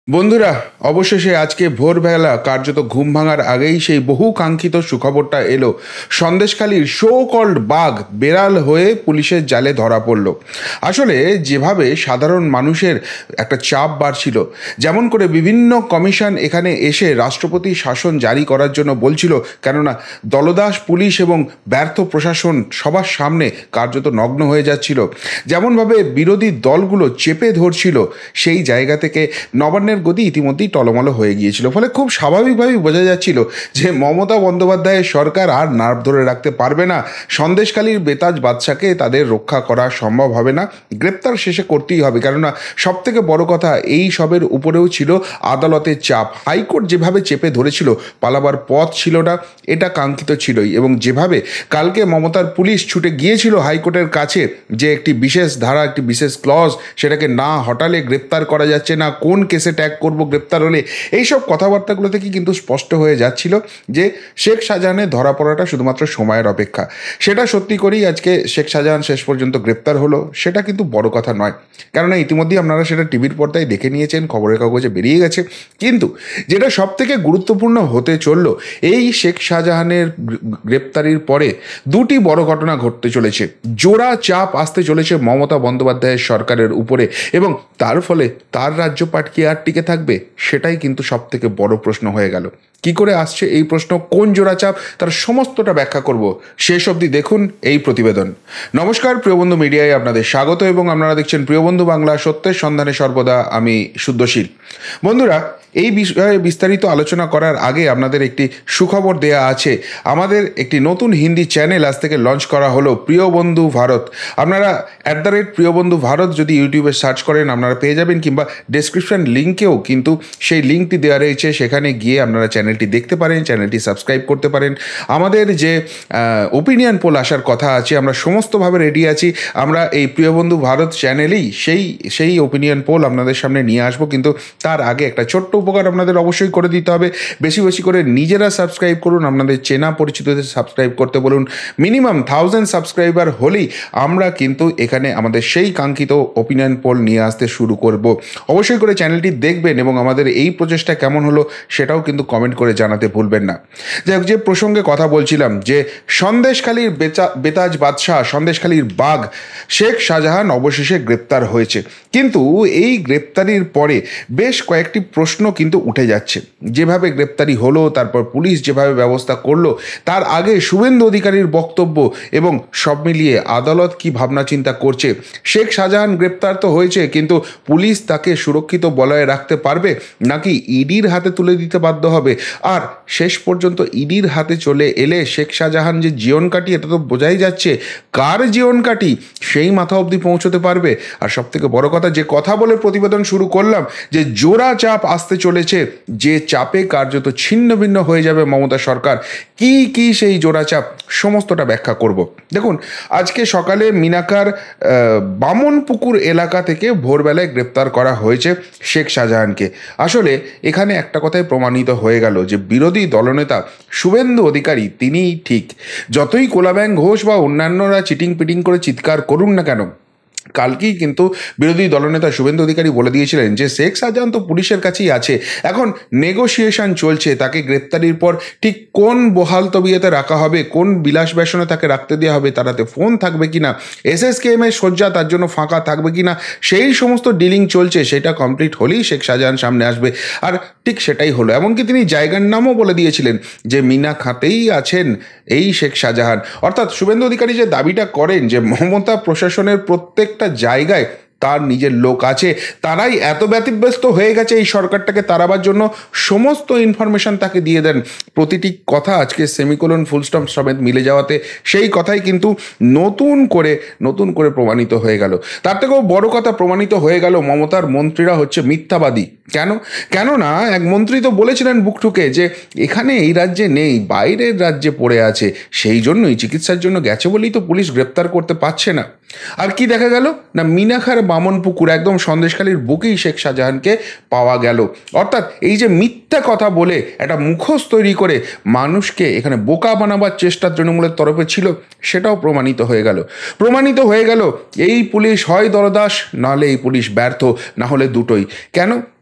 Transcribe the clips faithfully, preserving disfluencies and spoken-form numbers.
বন্ধুরা, অবশেষে আজকে ভোরবেলা কার্যত ঘুম ভাঙার আগেই সেই বহু কাঙ্ক্ষিত সুখবরটা এলো। সন্দেশখালির শো কল্ড বাঘ বেড়াল হয়ে পুলিশের জালে ধরা পড়ল। আসলে যেভাবে সাধারণ মানুষের একটা চাপ বাড়ছিল, যেমন করে বিভিন্ন কমিশন এখানে এসে রাষ্ট্রপতি শাসন জারি করার জন্য বলছিল, কেননা দলদাস পুলিশ এবং ব্যর্থ প্রশাসন সবার সামনে কার্যত নগ্ন হয়ে যাচ্ছিল, যেমনভাবে বিরোধী দলগুলো চেপে ধরছিল, সেই জায়গা থেকে নবান্নের গতি ইতিমধ্যেই টলমল হয়ে গিয়েছিল। ফলে খুব স্বাভাবিকভাবেই বোঝা যাচ্ছিল যে মমতা বন্দ্যোপাধ্যায়ের সরকার আর নার্ভ ধরে রাখতে পারবে না। সন্দেশখালির বেতাজ বাদশাকে তাদের রক্ষা করা সম্ভব হবে না, গ্রেপ্তার শেষে করতেই হবে। কেননা সব থেকে বড় কথা, এই সবের উপরেও ছিল আদালতের চাপ। হাইকোর্ট যেভাবে চেপে ধরেছিল, পালাবার পথ ছিল না, এটা কাঙ্ক্ষিত ছিলই। এবং যেভাবে কালকে মমতার পুলিশ ছুটে গিয়েছিল হাইকোর্টের কাছে, যে একটি বিশেষ ধারা, একটি বিশেষ ক্লজ, সেটাকে না হটালে গ্রেপ্তার করা যাচ্ছে না, কোন কেসে ট্যাগ করব গ্রেপ্তার হলে, এইসব কথাবার্তাগুলো থেকে কিন্তু স্পষ্ট হয়ে যাচ্ছিল যে শেখ শাহজাহানের ধরা পড়াটা শুধুমাত্র সময়ের অপেক্ষা। সেটা সত্যি করেই আজকে শেখ শাহজাহান শেষ পর্যন্ত গ্রেপ্তার হলো, সেটা কিন্তু বড় কথা নয়। কেননা ইতিমধ্যেই আপনারা সেটা টিভির পর্দায় দেখে নিয়েছেন, খবরের কাগজে বেরিয়ে গেছে। কিন্তু যেটা সব থেকে গুরুত্বপূর্ণ হতে চলল, এই শেখ শাহজাহানের গ্রেপ্তারির পরে দুটি বড় ঘটনা ঘটতে চলেছে। জোড়া চাপ আসতে চলেছে মমতা বন্দ্যোপাধ্যায়ের সরকারের উপরে, এবং তার ফলে তার রাজ্যপাট কি আর টিকে থাকবে, সেটাই কিন্তু সব থেকে বড় প্রশ্ন হয়ে গেল। কি করে আসছে এই প্রশ্ন, কোন জোড়া চাপ, তার সমস্তটা ব্যাখ্যা করব। শেষ অবধি দেখুন এই প্রতিবেদন। নমস্কার, প্রিয়বন্ধু মিডিয়ায় আপনাদের স্বাগত, এবং আপনারা দেখছেন প্রিয়বন্ধু বাংলা, সত্যের সন্ধানে সর্বদা আমি শুদ্ধশীল। বন্ধুরা, এই বিষয়ে বিস্তারিত আলোচনা করার আগে আপনাদের একটি সুখবর দেয়া আছে। আমাদের একটি নতুন হিন্দি চ্যানেল আজ থেকে লঞ্চ করা হলো, প্রিয়বন্ধু ভারত। আপনারা at the rate Priyabandhu Bharat যদি ইউটিউবে সার্চ করেন আপনারা পেয়ে যাবেন, কিংবা ডেসক্রিপশন লিঙ্কেও কিন্তু সেই লিঙ্কটি দেওয়া রয়েছে, সেখানে গিয়ে আপনারা চ্যানেলটি দেখতে পারেন, চ্যানেলটি সাবস্ক্রাইব করতে পারেন। আমাদের যে ওপিনিয়ন পোল আসার কথা আছে, আমরা সমস্তভাবে রেডি আছি। আমরা এই প্রিয়বন্ধু ভারত চ্যানেলেই সেই সেই ওপিনিয়ন পোল আপনাদের সামনে নিয়ে আসবো। কিন্তু তার আগে একটা ছোট্ট উপকার আপনাদের অবশ্যই করে দিতে হবে। বেশি বেশি করে নিজেরা সাবস্ক্রাইব করুন, আপনাদের চেনা পরিচিতদের সাবস্ক্রাইব করতে বলুন। মিনিমাম থাউজেন্ড সাবস্ক্রাইবার হলেই আমরা কিন্তু এখানে আমাদের সেই কাঙ্ক্ষিত ওপিনিয়ন পোল নিয়ে আসতে শুরু করব। অবশ্যই করে চ্যানেলটি দেখবেন, এবং আমাদের এই প্রচেষ্টা কেমন হলো সেটাও কিন্তু কমেন্ট করে জানাতে ভুলবেন না। যাই হোক, যে প্রসঙ্গে কথা বলছিলাম, যে সন্দেশখালির বেচা বেতাজ বাদশাহ, সন্দেশখালির বাঘ শেখ শাহজাহান অবশেষে গ্রেপ্তার হয়েছে। কিন্তু এই গ্রেপ্তারির পরে বেশ কয়েকটি প্রশ্ন কিন্তু উঠে যাচ্ছে। যেভাবে গ্রেপ্তারি হলো, তারপর পুলিশ যেভাবে ব্যবস্থা করলো, তার আগে শুভেন্দু অধিকারীর বক্তব্য, এবং সব মিলিয়ে আদালত কি ভাবনা চিন্তা করছে। শেখ শাহজাহান গ্রেপ্তার তো হয়েছে, কিন্তু পুলিশ তাকে সুরক্ষিত বলয়ে রাখতে পারবে, নাকি ইডির হাতে তুলে দিতে বাধ্য হবে? আর শেষ পর্যন্ত ইডির হাতে চলে এলে শেখ শাহজাহান যে জীবন কাটি, এটা তো বোঝাই যাচ্ছে কার জীবন কাটি, সেই মাথা অবধি পৌঁছতে পারবে। আর সব থেকে বড় কথা, যে কথা বলে প্রতিবেদন শুরু করলাম, যে জোড়া চাপ আসতে চলেছে, যে চাপে কার্যত ছিন্ন ভিন্ন হয়ে যাবে মমতা সরকার, কি কি সেই জোড়া চাপ, সমস্তটা ব্যাখ্যা করব। দেখুন, আজকে সকালে মিনাকার বামনপুকুর এলাকা থেকে ভোরবেলায় গ্রেপ্তার করা হয়েছে শেখ শাহজাহানকে। আসলে এখানে একটা কথাই প্রমাণিত হয়ে গেল, যে বিরোধী দলনেতা শুভেন্দু অধিকারী তিনিই ঠিক। যতই কোলাব্যাং ঘোষ বা অন্যান্যরা চিটিং পিটিং করে চিৎকার করুন না কেন, কালকেই কিন্তু বিরোধী দলনেতা শুভেন্দু অধিকারী বলে দিয়েছিলেন যে শেখ শাহজাহান তো পুলিশের কাছেই আছে, এখন নেগোসিয়েশন চলছে, তাকে গ্রেপ্তারির পর ঠিক কোন বহাল তবিয়তে রাখা হবে, কোন বিলাস ব্যসনে তাকে রাখতে দেওয়া হবে, তারাতে ফোন থাকবে কিনা, এস এস কে এম এর শয্যা তার জন্য ফাঁকা থাকবে কিনা, সেই সমস্ত ডিলিং চলছে। সেটা কমপ্লিট হলেই শেখ শাহজাহান সামনে আসবে। আর ঠিক সেটাই হলো। এমনকি তিনি জায়গার নামও বলে দিয়েছিলেন যে মিনা খাতেই আছেন এই শেখ শাহজাহান। অর্থাৎ শুভেন্দু অধিকারী যে দাবিটা করেন যে মমতা প্রশাসনের প্রত্যেকটা জায়গায় তার নিজের লোক আছে, তারাই এত ব্যতিব্যস্ত হয়ে গেছে এই সরকারটাকে তাড়াবার জন্য, সমস্ত ইনফরমেশন তাকে দিয়ে দেন। প্রতিটি কথা আজকে সেমিকোলন ফুলস্টপ সমেত মিলে যাওয়াতে সেই কথাই কিন্তু নতুন করে নতুন করে প্রমাণিত হয়ে গেল। তার থেকেও বড় কথা, প্রমাণিত হয়ে গেল মমতার মন্ত্রীরা হচ্ছে মিথ্যাবাদী। কেন? কেননা এক মন্ত্রী তো বলেছিলেন বুকঠুকে যে এখানে এই রাজ্যে নেই, বাইরের রাজ্যে পড়ে আছে, সেই জন্যই চিকিৎসার জন্য গেছে বলেই তো পুলিশ গ্রেপ্তার করতে পারছে না। আর কি দেখা গেল না, মিনাখার বামনপুকুর একদম সন্দেশখালির বুকেই শেখ শাহজাহানকে পাওয়া গেল। অর্থাৎ এই যে মিথ্যা কথা বলে একটা মুখোশ তৈরি করে মানুষকে এখানে বোকা বানাবার চেষ্টা তৃণমূলের তরফে ছিল, সেটাও প্রমাণিত হয়ে গেল। প্রমাণিত হয়ে গেল এই পুলিশ হয় দলদাস, নাহলে এই পুলিশ ব্যর্থ, না হলে দুটোই। কেন?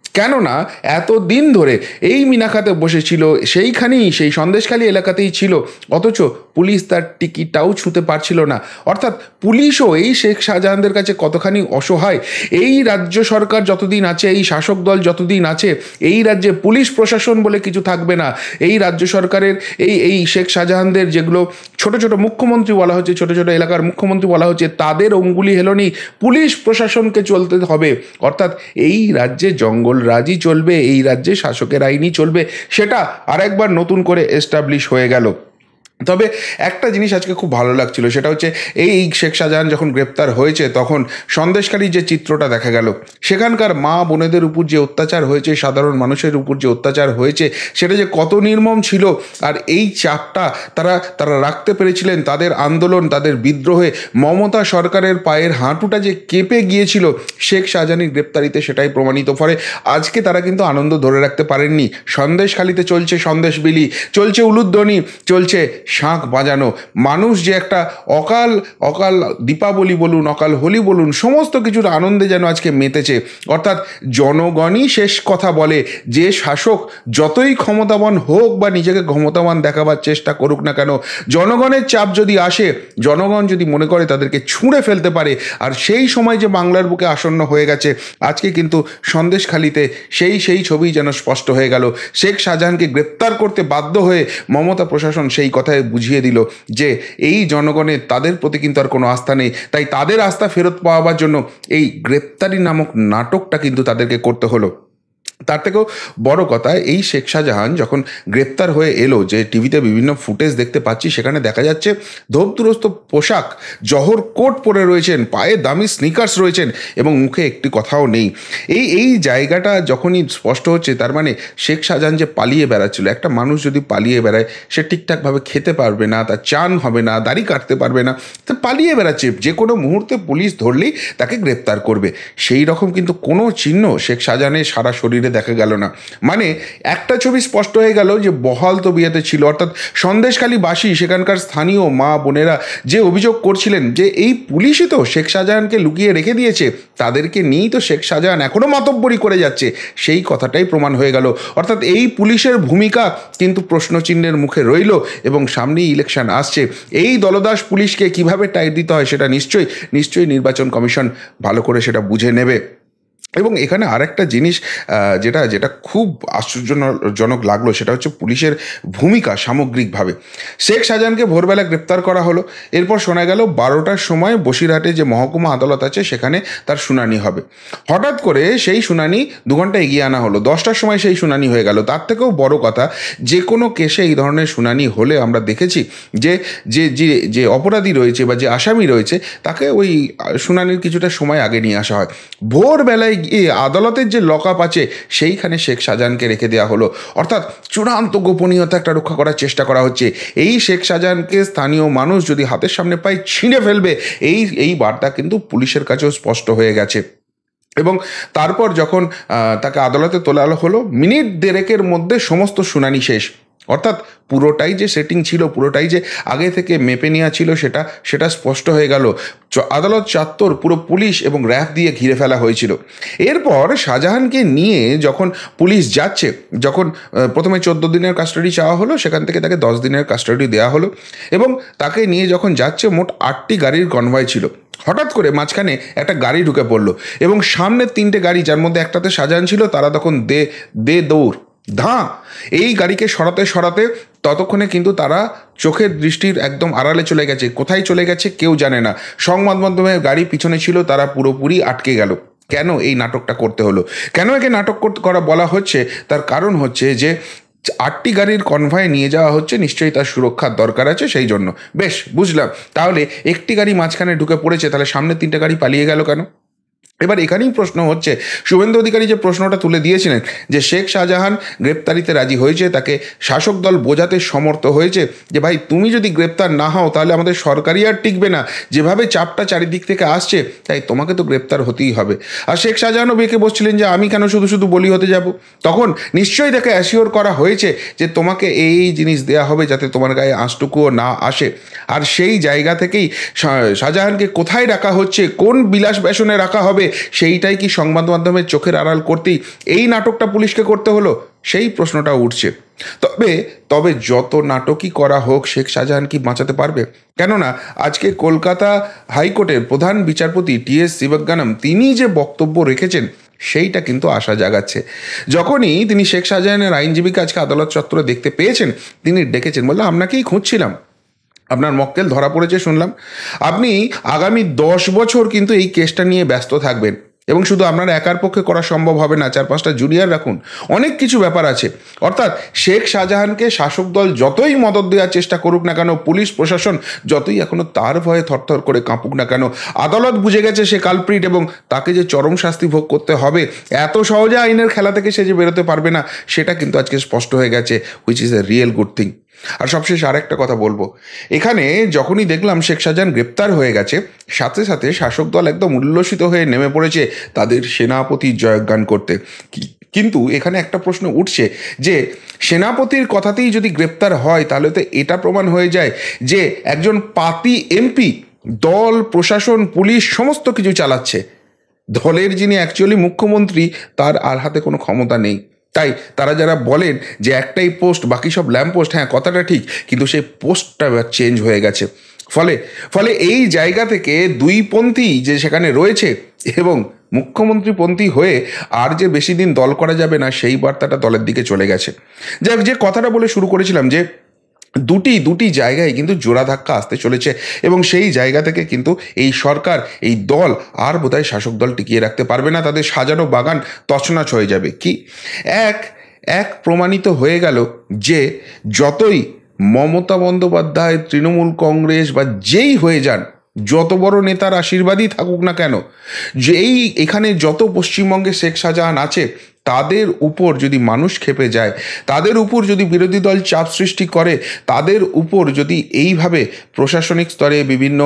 কেননা এতদিন ধরে এই মিনাখাতে বসেছিল, সেইখানেই সেই সন্দেশখালী এলাকাতেই ছিল, অথচ পুলিশ তার টিকিটটাও ছুঁতে পারছিল না। অর্থাৎ পুলিশও এই শেখ শাহজাহানদের কাছে কতখানি অসহায়। এই রাজ্য সরকার যতদিন আছে, এই শাসক দল যতদিন আছে, এই রাজ্যে পুলিশ প্রশাসন বলে কিছু থাকবে না। এই রাজ্য সরকারের এই এই শেখ শাহজাহানদের যেগুলো ছোট ছোট মুখ্যমন্ত্রী বলা হচ্ছে, ছোট ছোট এলাকার মুখ্যমন্ত্রী বলা হচ্ছে, তাদের অঙ্গুলি হেলনি পুলিশ প্রশাসনকে চলতে হবে। অর্থাৎ এই রাজ্যে জঙ্গল রাজই চলবে, এই রাজ্যে শাসকের আইনই চলবে, সেটা আরেকবার নতুন করে এস্টাবলিশ হয়ে গেল। তবে একটা জিনিস আজকে খুব ভালো লাগছিল, সেটা হচ্ছে এই শেখ শাহজাহান যখন গ্রেপ্তার হয়েছে তখন সন্দেশখালীর যে চিত্রটা দেখা গেল, সেখানকার মা বোনেদের উপর যে অত্যাচার হয়েছে, সাধারণ মানুষের উপর যে অত্যাচার হয়েছে, সেটা যে কত নির্মম ছিল। আর এই চাপটা তারা তারা রাখতে পেরেছিলেন, তাদের আন্দোলন, তাদের বিদ্রোহে মমতা সরকারের পায়ের হাঁটুটা যে কেঁপে গিয়েছিল শেখ শাহজাহানের গ্রেপ্তারিতে, সেটাই প্রমাণিত। ফলে আজকে তারা কিন্তু আনন্দ ধরে রাখতে পারেননি। সন্দেশখালীতে চলছে সন্দেশ বিলি, চলছে উলুধ্বনি, চলছে শাঁখ বাজানো। মানুষ যে একটা অকাল অকাল দীপাবলি বলুন, অকাল হোলি বলুন, সমস্ত কিছুর আনন্দে যেন আজকে মেতেছে। অর্থাৎ জনগণই শেষ কথা বলে। যে শাসক যতই ক্ষমতাবান হোক বা নিজেকে ক্ষমতাবান দেখাবার চেষ্টা করুক না কেন, জনগণের চাপ যদি আসে, জনগণ যদি মনে করে তাদেরকে ছুঁড়ে ফেলতে পারে, আর সেই সময় যে বাংলার বুকে আসন্ন হয়ে গেছে, আজকে কিন্তু সন্দেশখালীতে সেই সেই ছবি যেন স্পষ্ট হয়ে গেল। শেখ শাহজাহানকে গ্রেপ্তার করতে বাধ্য হয়ে মমতা প্রশাসন সেই কথায় বুঝিয়ে দিল যে এই জনগণের তাদের প্রতি কিন্তু আর কোনো আস্থা নেই। তাই তাদের আস্থা ফেরত পাওয়ার জন্য এই গ্রেপ্তারি নামক নাটকটা কিন্তু তাদেরকে করতে হলো। তার থেকেও বড় কথা, এই শেখ শাহজাহান যখন গ্রেপ্তার হয়ে এলো, যে টিভিতে বিভিন্ন ফুটেজ দেখতে পাচ্ছি, সেখানে দেখা যাচ্ছে ধোপদুরস্ত পোশাক, জহর কোট পরে রয়েছেন, পায়ে দামি স্নিকার্স রয়েছেন এবং মুখে একটি কথাও নেই। এই এই জায়গাটা যখনই স্পষ্ট হচ্ছে, তার মানে শেখ শাহজাহান যে পালিয়ে বেড়াচ্ছিল, একটা মানুষ যদি পালিয়ে বেড়ায়, সে ঠিকঠাকভাবে খেতে পারবে না, তার চান হবে না, দাড়ি কাটতে পারবে না, তো পালিয়ে বেড়াচ্ছে, যে কোনো মুহূর্তে পুলিশ ধরলেই তাকে গ্রেপ্তার করবে। সেই রকম কিন্তু কোনো চিহ্ন শেখ শাহজাহানের সারা শরীরে দেখা গেল না। মানে একটা ছবি স্পষ্ট হয়ে গেল যে বহাল তবিয়তে ছিল। অর্থাৎ সন্দেশখালীবাসী, সেখানকার স্থানীয় মা বোনেরা যে অভিযোগ করছিলেন যে এই পুলিশই তো শেখ শাহজাহানকে লুকিয়ে রেখে দিয়েছে, তাদেরকে নিয়েই তো শেখ শাহজাহান এখনও মাতব্বরি করে যাচ্ছে, সেই কথাটাই প্রমাণ হয়ে গেল। অর্থাৎ এই পুলিশের ভূমিকা কিন্তু প্রশ্নচিহ্নের মুখে রইল এবং সামনেই ইলেকশন আসছে। এই দলদাস পুলিশকে কিভাবে টাইট দিতে হয়, সেটা নিশ্চয়ই নিশ্চয়ই নির্বাচন কমিশন ভালো করে সেটা বুঝে নেবে। এবং এখানে আরেকটা জিনিস যেটা যেটা খুব আশ্চর্যজনক লাগলো, সেটা হচ্ছে পুলিশের ভূমিকা সামগ্রিকভাবে। শেখ শাহজাহানকে ভোরবেলা গ্রেপ্তার করা হলো, এরপর শোনা গেল বারোটার সময় বসিরহাটে যে মহকুমা আদালত আছে সেখানে তার শুনানি হবে। হঠাৎ করে সেই শুনানি দু ঘন্টা এগিয়ে আনা হলো, দশটার সময় সেই শুনানি হয়ে গেল। তার থেকেও বড় কথা, যে কোনো কেসে এই ধরনের শুনানি হলে আমরা দেখেছি যে যে যে যে অপরাধী রয়েছে বা যে আসামি রয়েছে, তাকে ওই শুনানির কিছুটা সময় আগে নিয়ে আসা হয়। ভোরবেলায় গিয়ে আদালতের যে লকআপ আছে সেইখানে শেখ শাহজাহানকে রেখে দেওয়া হলো। অর্থাৎ চূড়ান্ত গোপনীয়তা একটা রক্ষা করার চেষ্টা করা হচ্ছে। এই শেখ শাহজাহানকে স্থানীয় মানুষ যদি হাতের সামনে পায় ছিঁড়ে ফেলবে, এই এই বার্তা কিন্তু পুলিশের কাছেও স্পষ্ট হয়ে গেছে। এবং তারপর যখন তাকে আদালতে তোলা হলো, মিনিট দেড়েকের মধ্যে সমস্ত শুনানি শেষ। অর্থাৎ পুরোটাই যে সেটিং ছিল, পুরোটাই যে আগে থেকে মেপে নেওয়া ছিল, সেটা সেটা স্পষ্ট হয়ে গেল। আদালত চত্বর পুরো পুলিশ এবং র্যাব দিয়ে ঘিরে ফেলা হয়েছিল। এরপর শাহজাহানকে নিয়ে যখন পুলিশ যাচ্ছে, যখন প্রথমে চোদ্দো দিনের কাস্টাডি চাওয়া হলো, সেখান থেকে তাকে দশ দিনের কাস্টাডি দেওয়া হলো এবং তাকে নিয়ে যখন যাচ্ছে, মোট আটটি গাড়ির কনভয় ছিল। হঠাৎ করে মাঝখানে একটা গাড়ি ঢুকে পড়লো এবং সামনের তিনটে গাড়ি, যার মধ্যে একটাতে শাহজাহান ছিল, তারা তখন দে দে দৌড় ধাঁ এই গাড়িকে সরাতে সরাতে ততক্ষণে কিন্তু তারা চোখের দৃষ্টির একদম আড়ালে চলে গেছে। কোথায় চলে গেছে কেউ জানে না। সংবাদ মাধ্যমের গাড়ি পিছনে ছিল, তারা পুরোপুরি আটকে গেল। কেন এই নাটকটা করতে হলো, কেন একে নাটক করা বলা হচ্ছে, তার কারণ হচ্ছে যে আটটি গাড়ির কনভয়ে নিয়ে যাওয়া হচ্ছে, নিশ্চয়ই তার সুরক্ষার দরকার আছে, সেই জন্য। বেশ, বুঝলাম। তাহলে একটি গাড়ি মাঝখানে ঢুকে পড়েছে, তাহলে সামনে তিনটে গাড়ি পালিয়ে গেল কেন? এবার এখানেই প্রশ্ন হচ্ছে, শুভেন্দু অধিকারী যে প্রশ্নটা তুলে দিয়েছিলেন যে শেখ শাহজাহান গ্রেপ্তারিতে রাজি হয়েছে, তাকে শাসক দল বোঝাতে সমর্থ হয়েছে যে ভাই তুমি যদি গ্রেপ্তার না হও তাহলে আমাদের সরকারই আর টিকবে না, যেভাবে চাপটা চারিদিক থেকে আসছে, তাই তোমাকে তো গ্রেপ্তার হতেই হবে। আর শেখ শাহজাহানও বেঁকে বসছিলেন যে আমি কেন শুধু শুধু বলি হতে যাব। তখন নিশ্চয়ই তাকে অ্যাসিওর করা হয়েছে যে তোমাকে এই জিনিস দেওয়া হবে যাতে তোমার গায়ে আঁচটুকুও না আসে। আর সেই জায়গা থেকেই শাহজাহানকে কোথায় রাখা হচ্ছে, কোন বিলাস বেসনে রাখা হবে, সেইটাই কি সংবাদ মাধ্যমের চোখের আড়াল করতেই এই নাটকটা পুলিশকে করতে হলো, সেই প্রশ্নটা উঠছে। তবে তবে যত নাটকই করা হোক, শেখ শাহজাহান কি বাঁচাতে পারবে? কেননা আজকে কলকাতা হাইকোর্টের প্রধান বিচারপতি টি এস শিবজ্ঞানম তিনি যে বক্তব্য রেখেছেন সেইটা কিন্তু আশা জাগাচ্ছে। যখনই তিনি শেখ শাহজাহানের আইনজীবীকে আজকে আদালত চত্বরে দেখতে পেয়েছেন, তিনি ডেকেছেন, বললাম আপনাকেই খুঁজছিলাম, আপনার মক্কেল ধরা পড়েছে শুনলাম, আপনি আগামী দশ বছর কিন্তু এই কেসটা নিয়ে ব্যস্ত থাকবেন এবং শুধু আপনার একার পক্ষে করা সম্ভব হবে না, চার পাঁচটা জুনিয়র রাখুন, অনেক কিছু ব্যাপার আছে। অর্থাৎ শেখ শাহজাহানকে শাসক দল যতই মদত দেওয়ার চেষ্টা করুক না কেন, পুলিশ প্রশাসন যতই এখনও তার ভয়ে থরথর করে কাঁপুক না কেন, আদালত বুঝে গেছে সে কালপ্রিট এবং তাকে যে চরম শাস্তি ভোগ করতে হবে, এত সহজে আইনের খেলা থেকে সে যে বেরোতে পারবে না, সেটা কিন্তু আজকে স্পষ্ট হয়ে গেছে, which is a real good thing. আর সবশেষ আরেকটা কথা বলবো, এখানে যখনই দেখলাম শেখ শাহজাহান গ্রেপ্তার হয়ে গেছে, সাথে সাথে শাসক দল একদম উল্লসিত হয়ে নেমে পড়েছে তাদের সেনাপতির জয়গান করতে। কিন্তু এখানে একটা প্রশ্ন উঠছে যে সেনাপতির কথাতেই যদি গ্রেপ্তার হয়, তাহলে তো এটা প্রমাণ হয়ে যায় যে একজন পাতি এমপি দল, প্রশাসন, পুলিশ সমস্ত কিছু চালাচ্ছে। দলের যিনি অ্যাকচুয়ালি মুখ্যমন্ত্রী, তার আর হাতে কোনো ক্ষমতা নেই। তাই তারা যারা বলেন যে একটাই পোস্ট, বাকি সব ল্যাম্প পোস্ট, হ্যাঁ কথাটা ঠিক, কিন্তু সেই পোস্টটা চেঞ্জ হয়ে গেছে। ফলে ফলে এই জায়গা থেকে দুইপন্থী যে সেখানে রয়েছে এবং মুখ্যমন্ত্রীপন্থী হয়ে আর যে বেশি দিন দল করা যাবে না, সেই বার্তাটা দলের দিকে চলে গেছে। যাক, যে কথাটা বলে শুরু করেছিলাম যে দুটি দুটি জায়গায় কিন্তু জোড়া ধাক্কা আসতে চলেছে এবং সেই জায়গা থেকে কিন্তু এই সরকার, এই দল আর বোধহয় শাসক দল টিকিয়ে রাখতে পারবে না, তাদের সাজানো বাগান তছনছ হয়ে যাবে। কি এক এক প্রমাণিত হয়ে গেল যে যতই মমতা বন্দ্যোপাধ্যায়, তৃণমূল কংগ্রেস বা যেই হয়ে যান, যত বড় নেতার আশীর্বাদই থাকুক না কেন, যেই এখানে যত পশ্চিমবঙ্গে শেখ শাহজাহান আছে, তাদের উপর যদি মানুষ খেপে যায়, তাদের উপর যদি বিরোধী দল চাপ সৃষ্টি করে, তাদের উপর যদি এইভাবে প্রশাসনিক স্তরে বিভিন্ন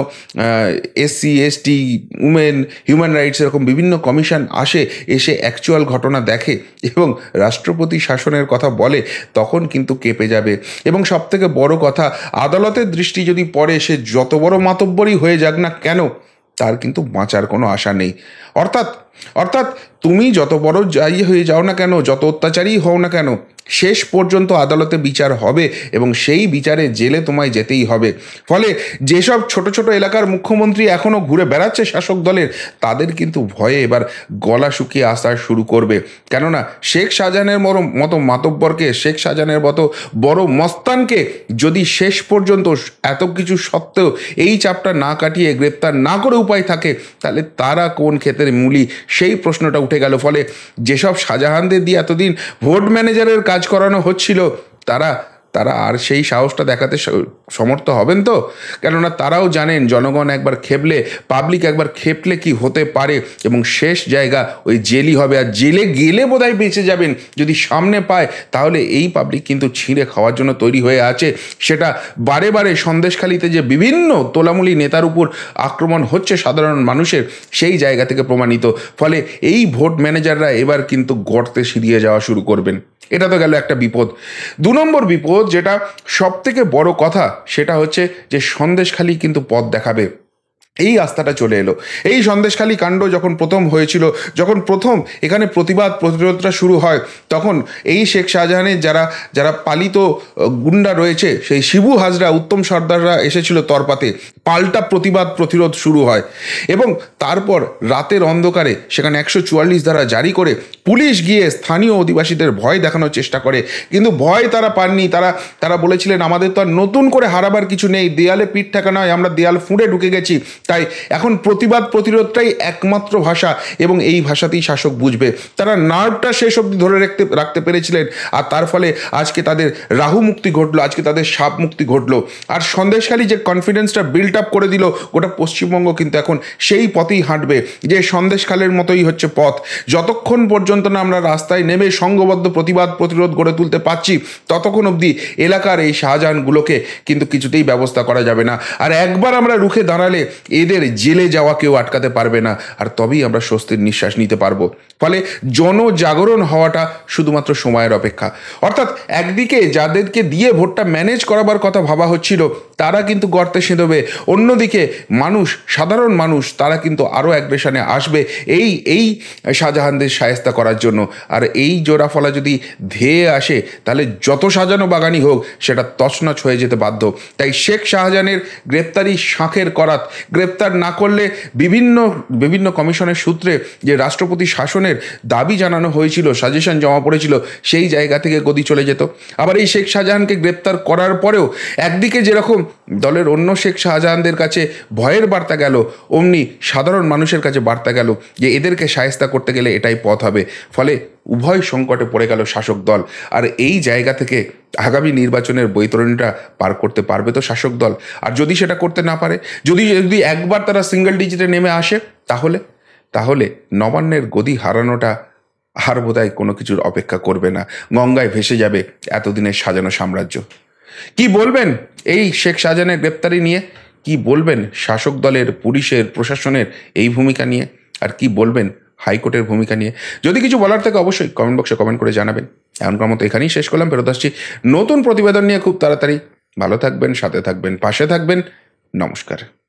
SC, ST, women, human rights এরকম বিভিন্ন কমিশন আসে, এসে অ্যাকচুয়াল ঘটনা দেখে এবং রাষ্ট্রপতি শাসনের কথা বলে, তখন কিন্তু কেঁপে যাবে। এবং সবথেকে বড় কথা, আদালতের দৃষ্টি যদি পড়ে, সে যত বড় মাতব্বরই হয়ে যাক না কেন, তার কিন্তু বাঁচার কোনো আশা নেই। অর্থাৎ অর্থাৎ তুমি যত বড় যাই হয়ে যাও না কেন, যত অত্যাচারই হও না কেন, শেষ পর্যন্ত আদালতে বিচার হবে এবং সেই বিচারে জেলে তোমায় যেতেই হবে। ফলে যেসব ছোট ছোট এলাকার মুখ্যমন্ত্রী এখনও ঘুরে বেড়াচ্ছে শাসক দলের, তাদের কিন্তু ভয়ে এবার গলা শুকিয়ে আসা শুরু করবে। কেননা শেখ শাহজাহানের মতো মাতব্বরকে, শেখ শাহজাহানের মতো বড় মস্তানকে যদি শেষ পর্যন্ত এত কিছু সত্ত্বেও এই চাপটা না কাটিয়ে গ্রেপ্তার না করে উপায় থাকে, তাহলে তারা কোন ক্ষেতের মূলি, সেই প্রশ্নটা উঠে গেল। ফলে যেসব শাহজাহানদের দিয়ে এতদিন ভোট ম্যানেজারের কাজ করানো হচ্ছিল, তারা তারা আর সেই সাহসটা দেখাতে সমর্থ হবেন তো? কেননা তারাও জানেন জনগণ একবার খেপলে, পাবলিক একবার খেপলে কি হতে পারে, এবং শেষ জায়গা ওই জেলই হবে। আর জেলে গেলে বোধহয় বেঁচে যাবেন, যদি সামনে পায়, তাহলে এই পাবলিক কিন্তু ছিঁড়ে খাওয়ার জন্য তৈরি হয়ে আছে। সেটা বারে বারে সন্দেশখালিতে যে বিভিন্ন তোলামুলি নেতার উপর আক্রমণ হচ্ছে সাধারণ মানুষের, সেই জায়গা থেকে প্রমাণিত। ফলে এই ভোট ম্যানেজাররা এবার কিন্তু গর্তে সিঁড়িয়ে যাওয়া শুরু করবেন। এটা তো গেল একটা বিপদ। দু নম্বর বিপদ, যেটা সব থেকে বড় কথা, সেটা হচ্ছে যে সন্দেশখালি কিন্তু পথ দেখাবে। এই আস্থাটা চলে এলো। এই সন্দেশখালি কাণ্ড যখন প্রথম হয়েছিল, যখন প্রথম এখানে প্রতিবাদ প্রতিরোধটা শুরু হয়, তখন এই শেখ শাহজাহানের যারা যারা পালিত গুন্ডা রয়েছে, সেই শিবু হাজরা, উত্তম সর্দাররা এসেছিল তরপাতে, পাল্টা প্রতিবাদ প্রতিরোধ শুরু হয়। এবং তারপর রাতের অন্ধকারে সেখানে একশো চুয়াল্লিশ ধারা জারি করে পুলিশ গিয়ে স্থানীয় অধিবাসীদের ভয় দেখানোর চেষ্টা করে, কিন্তু ভয় তারা পাননি। তারা তারা বলেছিলেন, আমাদের তো আর নতুন করে হারাবার কিছু নেই, দেয়ালে পিঠ ঠেকা নয়, আমরা দেয়াল ফুঁড়ে ঢুকে গেছি, তাই এখন প্রতিবাদ প্রতিরোধটাই একমাত্র ভাষা এবং এই ভাষাতেই শাসক বুঝবে। তারা নার্ভটা শেষ অবধি ধরে রাখতে রাখতে পেরেছিলেন, আর তার ফলে আজকে তাদের রাহু মুক্তি ঘটলো, আজকে তাদের সাপ মুক্তি ঘটলো। আর সন্দেশখালী যে কনফিডেন্সটা বিল্ড আপ করে দিল, গোটা পশ্চিমবঙ্গ কিন্তু এখন সেই পথেই হাঁটবে, যে সন্দেশখালের মতোই হচ্ছে পথ। যতক্ষণ পর্যন্ত না আমরা রাস্তায় নেমে সংঘবদ্ধ প্রতিবাদ প্রতিরোধ গড়ে তুলতে পারছি, ততক্ষণ অবধি এলাকার এই শাহজাহানগুলোকে কিন্তু কিছুতেই ব্যবস্থা করা যাবে না। আর একবার আমরা রুখে দাঁড়ালে এদের জেলে যাওয়া কেউ আটকাতে পারবে না, আর তবেই আমরা স্বস্তির নিঃশ্বাস নিতে পারবো। ফলে জনজাগরণ হওয়াটা শুধুমাত্র সময়ের অপেক্ষা। অর্থাৎ একদিকে যাদেরকে দিয়ে ভোটটা ম্যানেজ করাবার কথা ভাবা হচ্ছিল, তারা কিন্তু গর্তে সেঁধবে, অন্যদিকে মানুষ, সাধারণ মানুষ, তারা কিন্তু আরও অ্যাগ্রেশনে আসবে এই এই শাহজাহানদের শায়েস্তা করার জন্য। আর এই জোড়াফলা যদি ধেয়ে আসে তাহলে যত সাজানো বাগানই হোক সেটা তছনছ হয়ে যেতে বাধ্য। তাই শেখ শাহজাহানের গ্রেপ্তারি শাঁখের করাত, গ্রেপ্তার না করলে বিভিন্ন বিভিন্ন কমিশনের সূত্রে যে রাষ্ট্রপতি শাসনের দাবি জানানো হয়েছিল, সাজেশন জমা পড়েছিল, সেই জায়গা থেকে গদি চলে যেত। আবার এই শেখ শাহজাহানকে গ্রেপ্তার করার পরেও একদিকে যেরকম দলের অন্য শেখ শাহজাহানদের কাছে ভয়ের বার্তা গেল, অমনি সাধারণ মানুষের কাছে বার্তা গেল যে এদেরকে শায়েস্তা করতে গেলে এটাই পথ হবে। ফলে উভয় সংকটে পড়ে গেল শাসক দল। আর এই জায়গা থেকে আগামী নির্বাচনের বৈতরণীটা পার করতে পারবে তো শাসক দল? আর যদি সেটা করতে না পারে, যদি যদি একবার তারা সিঙ্গেল ডিজিটে নেমে আসে, তাহলে তাহলে নবান্নের গদি হারানোটা আর বোধহয় কোনো কিছুর অপেক্ষা করবে না। গঙ্গায় ভেসে যাবে এতদিনের সাজানো সাম্রাজ্য। কি বলবেন এই শেখ শাহজাহানের গ্রেপ্তারি নিয়ে? কি বলবেন শাসক দলের, পুলিশের, প্রশাসনের এই ভূমিকা নিয়ে? আর কি বলবেন হাইকোর্টের ভূমিকা নিয়ে? যদি কিছু বলার থাকে অবশ্যই কমেন্ট বক্সে কমেন্ট করে জানাবেন। এমনকার মতো এখানেই শেষ করলাম, ফেরত আসছি নতুন প্রতিবেদন নিয়ে খুব তাড়াতাড়ি। ভালো থাকবেন, সাথে থাকবেন, পাশে থাকবেন। নমস্কার।